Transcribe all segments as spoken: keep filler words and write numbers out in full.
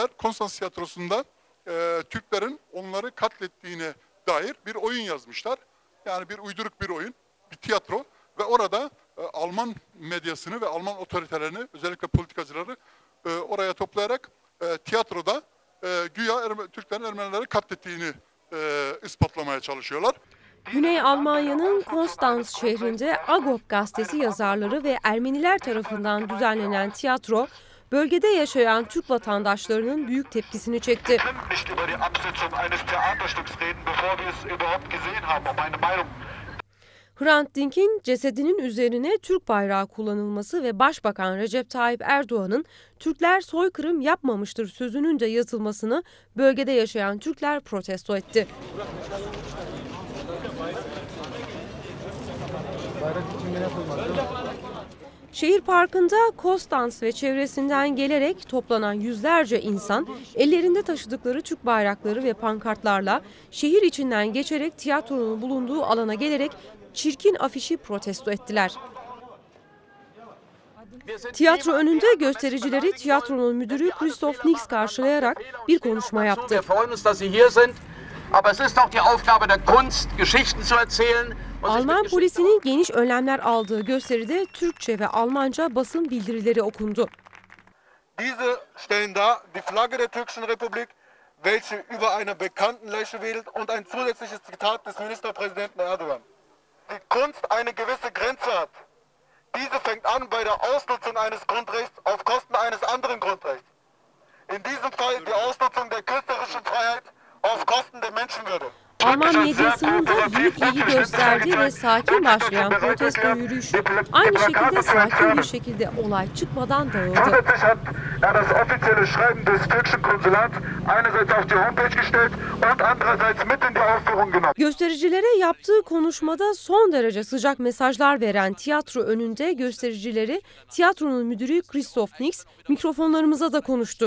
Ermeniler Konstans Tiyatrosu'nda e, Türklerin onları katlettiğine dair bir oyun yazmışlar. Yani bir uyduruk bir oyun, bir tiyatro ve orada e, Alman medyasını ve Alman otoritelerini, özellikle politikacıları e, oraya toplayarak e, tiyatroda e, güya Erme, Türklerin Ermenileri katlettiğini e, ispatlamaya çalışıyorlar. Güney Almanya'nın Konstanz şehrinde Agop gazetesi yazarları ve Ermeniler tarafından düzenlenen tiyatro, bölgede yaşayan Türk vatandaşlarının büyük tepkisini çekti. Hrant Dink'in cesedinin üzerine Türk bayrağı kullanılması ve Başbakan Recep Tayyip Erdoğan'ın Türkler soykırım yapmamıştır sözünün de yazılmasını bölgede yaşayan Türkler protesto etti. Şehir parkında Konstans ve çevresinden gelerek toplanan yüzlerce insan ellerinde taşıdıkları Türk bayrakları ve pankartlarla şehir içinden geçerek tiyatronun bulunduğu alana gelerek çirkin afişi protesto ettiler. Tiyatro önünde göstericileri tiyatronun müdürü Christoph Nix karşılayarak bir konuşma yaptı. Alman polisinin geniş önlemler aldığı gösteride Türkçe ve Almanca basın bildirileri okundu. Diese stellen dar die Flagge der Türkischen Republik, welche über einer bekannten Leiche wedelt und ein zusätzliches Zitat des Ministerpräsidenten Erdogan. Die Kunst eine gewisse Grenze hat. Diese fängt an bei der Ausnutzung eines Grundrechts auf Kosten eines anderen Grundrechts. In diesem Fall die Ausnutzung der künstlerischen Freiheit auf Kosten der Menschenwürde. Alman medyasının da büyük ilgi gösterdiği ve sakin başlayan protesto yürüyüşü aynı şekilde sakin bir şekilde olay çıkmadan dağıldı. Göstericilere yaptığı konuşmada son derece sıcak mesajlar veren tiyatro önünde göstericileri tiyatronun müdürü Christoph Nix mikrofonlarımıza da konuştu.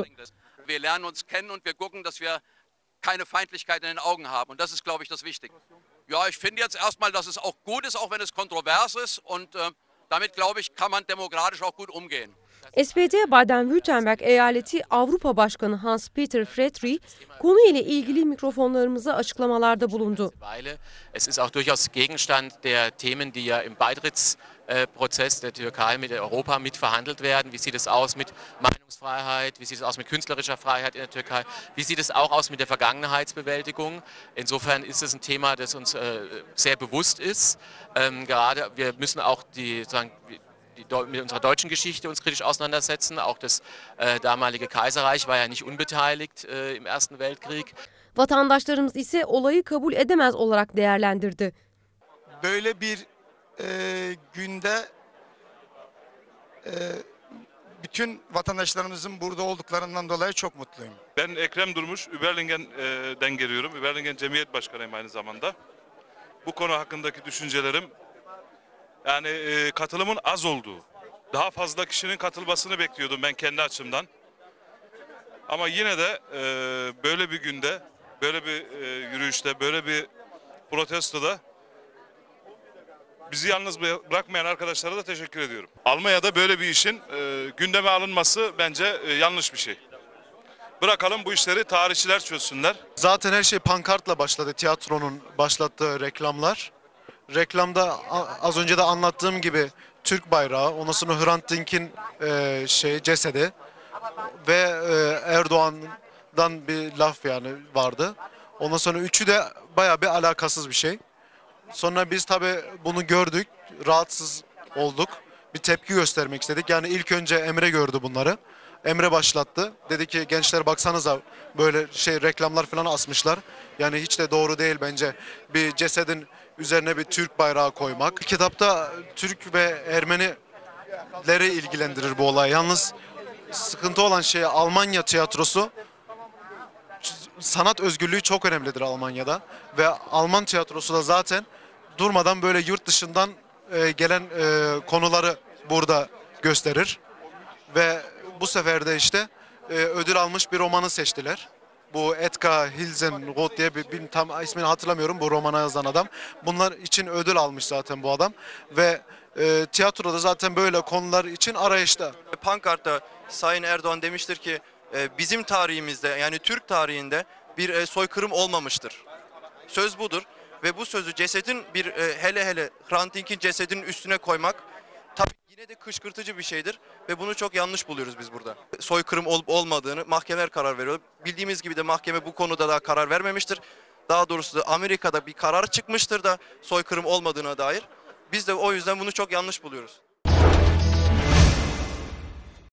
Keine Feindlichkeit in den Augen haben. Und das ist, glaube ich, das Wichtige. Ja, ich finde jetzt erstmal, dass es auch gut ist, auch wenn es kontrovers ist. Und äh, damit, glaube ich, kann man demokratisch auch gut umgehen. S P D Baden-Württemberg eyaleti Avrupa Başkanı Hans-Peter Fretri konuyla ilgili mikrofonlarımıza açıklamalarda bulundu. Es ist auch durchaus Gegenstand der Themen, die ja im Beitrittsprozess der Türkei mit Europa mitverhandelt werden. Wie sieht es aus mit Meinungsfreiheit? Wie sieht es aus mit künstlerischer Freiheit in der Türkei? Wie sieht es auch aus mit der Vergangenheitsbewältigung? Insofern ist es ein Thema, das uns äh, sehr bewusst ist. Ähm, gerade wir müssen auch die, sagen, mit unserer deutschen Geschichte uns kritisch auseinandersetzen. Auch das äh, damalige Kaiserreich war ja nicht unbeteiligt äh, im Ersten Weltkrieg. Vatandaşlarımız ise olayı kabul edemez olarak değerlendirdi. Böyle bir e, günde e, bütün vatandaşlarımızın burada olduklarından dolayı çok mutluyum. Ben Ekrem Durmuş, Überlingen'den geliyorum. Überlingen Cemiyet Başkanıyım aynı zamanda. Bu konu hakkındaki düşüncelerim, yani e, katılımın az olduğu, daha fazla kişinin katılmasını bekliyordum ben kendi açımdan. Ama yine de e, böyle bir günde, böyle bir e, yürüyüşte, böyle bir protestoda bizi yalnız bırakmayan arkadaşlara da teşekkür ediyorum. Almanya'da böyle bir işin e, gündeme alınması bence e, yanlış bir şey. Bırakalım bu işleri tarihçiler çözsünler. Zaten her şey pankartla başladı, tiyatronun başlattığı reklamlar. Reklamda az önce de anlattığım gibi Türk bayrağı, ondan sonra Hrant Dink'in e, şey cesedi ve e, Erdoğan'dan bir laf yani vardı. Ondan sonra üçü de bayağı bir alakasız bir şey. Sonra biz tabii bunu gördük, rahatsız olduk. Bir tepki göstermek istedik. Yani ilk önce Emre gördü bunları. Emre başlattı. Dedi ki gençler baksanıza böyle şey reklamlar falan asmışlar. Yani hiç de doğru değil bence bir cesedin üzerine bir Türk bayrağı koymak. Kitapta Türk ve Ermenileri ilgilendirir bu olay. Yalnız sıkıntı olan şey Almanya tiyatrosu. Sanat özgürlüğü çok önemlidir Almanya'da. Ve Alman tiyatrosu da zaten durmadan böyle yurt dışından e, gelen e, konuları burada gösterir. Ve bu sefer de işte e, ödül almış bir romanı seçtiler. Bu Edgar Hilsenroth diye bir, bir tam ismini hatırlamıyorum, bu romana yazan adam. Bunlar için ödül almış zaten bu adam. Ve e, tiyatroda zaten böyle konular için arayışta. Pankartta Sayın Erdoğan demiştir ki e, bizim tarihimizde yani Türk tarihinde bir e, soykırım olmamıştır. Söz budur ve bu sözü cesedin bir e, hele hele Hrant Dink'in cesedinin üstüne koymak tabii yine de kışkırtıcı bir şeydir ve bunu çok yanlış buluyoruz biz burada. Soykırım olup olmadığını mahkemeler karar veriyor. Bildiğimiz gibi de mahkeme bu konuda daha karar vermemiştir. Daha doğrusu da Amerika'da bir karar çıkmıştır da soykırım olmadığına dair. Biz de o yüzden bunu çok yanlış buluyoruz.